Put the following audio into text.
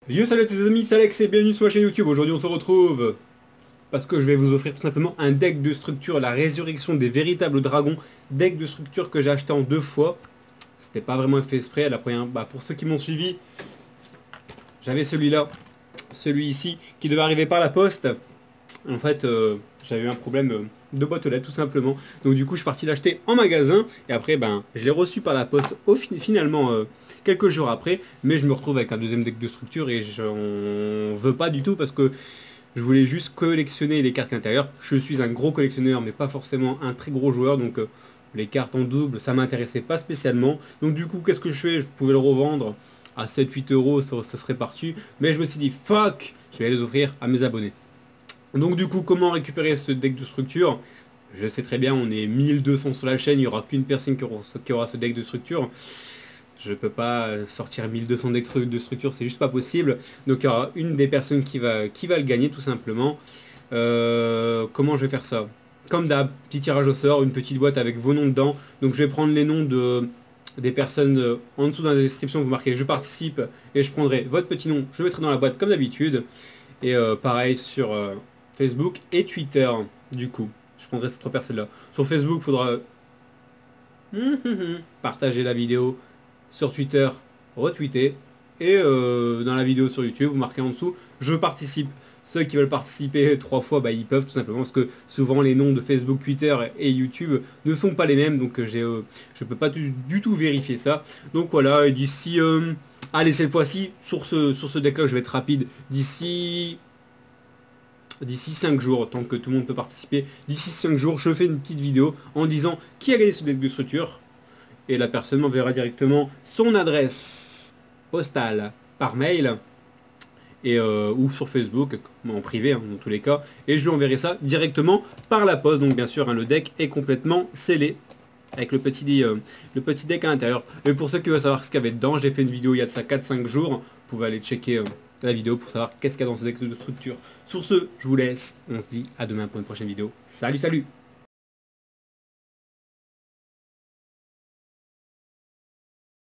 Yo, salut à tous les amis, c'est Alex et bienvenue sur ma chaîne YouTube. Aujourd'hui on se retrouve parce que je vais vous offrir tout simplement un deck de structure, la résurrection des véritables dragons. Deck de structure que j'ai acheté en 2 fois. C'était pas vraiment fait exprès. La première, pour ceux qui m'ont suivi, j'avais celui-là, celui ici, qui devait arriver par la poste. En fait, j'avais eu un problème de boîte aux lettres tout simplement. Donc du coup, je suis parti l'acheter en magasin et après, je l'ai reçu par la poste finalement quelques jours après. Mais je me retrouve avec un deuxième deck de structure et j'en veux pas du tout parce que je voulais juste collectionner les cartes intérieures. Je suis un gros collectionneur, mais pas forcément un très gros joueur, donc les cartes en double, ça m'intéressait pas spécialement. Donc du coup, qu'est-ce que je fais? Je pouvais le revendre à 7-8 euros, ça serait parti. Mais je me suis dit, fuck, je vais les offrir à mes abonnés. Donc du coup, comment récupérer ce deck de structure? Je sais très bien, on est 1200 sur la chaîne, il n'y aura qu'une personne qui aura ce deck de structure. Je peux pas sortir 1200 decks de structure, c'est juste pas possible. Donc il y aura une des personnes qui va le gagner tout simplement. Comment je vais faire ça? Comme d'hab, petit tirage au sort, une petite boîte avec vos noms dedans. Donc je vais prendre les noms des personnes en dessous dans la description, vous marquez je participe et je prendrai votre petit nom, je le mettrai dans la boîte comme d'habitude. Et pareil sur Facebook et Twitter, du coup. Je prendrai ces trois personnes-là. Sur Facebook, il faudra partager la vidéo. Sur Twitter, retweeter. Et dans la vidéo sur YouTube, vous marquez en dessous, je participe. Ceux qui veulent participer 3 fois, ils peuvent tout simplement parce que souvent les noms de Facebook, Twitter et YouTube ne sont pas les mêmes, donc je peux pas du tout vérifier ça. Donc voilà, et d'ici, allez cette fois-ci sur ce deck-là, je vais être rapide. D'ici 5 jours, tant que tout le monde peut participer, d'ici 5 jours, je fais une petite vidéo en disant qui a gagné ce deck de structure. Et la personne m'enverra directement son adresse postale par mail et, ou sur Facebook, en privé dans tous les cas. Et je lui enverrai ça directement par la poste. Donc bien sûr, le deck est complètement scellé avec le petit deck à l'intérieur. Et pour ceux qui veulent savoir ce qu'il y avait dedans, j'ai fait une vidéo il y a de ça 4-5 jours. Vous pouvez aller checker la vidéo pour savoir qu'est-ce qu'il y a dans ce deck de structure. Sur ce, je vous laisse. On se dit à demain pour une prochaine vidéo. Salut, salut!